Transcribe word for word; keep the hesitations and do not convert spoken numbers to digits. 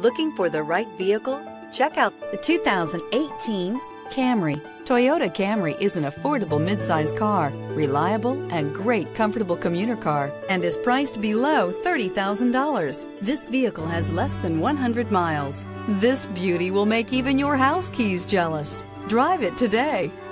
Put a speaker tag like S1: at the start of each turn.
S1: Looking for the right vehicle? Check out the two thousand eighteen Camry. Toyota Camry is an affordable midsize car, reliable and great comfortable commuter car, and is priced below thirty thousand dollars. This vehicle has less than one hundred miles. This beauty will make even your house keys jealous. Drive it today.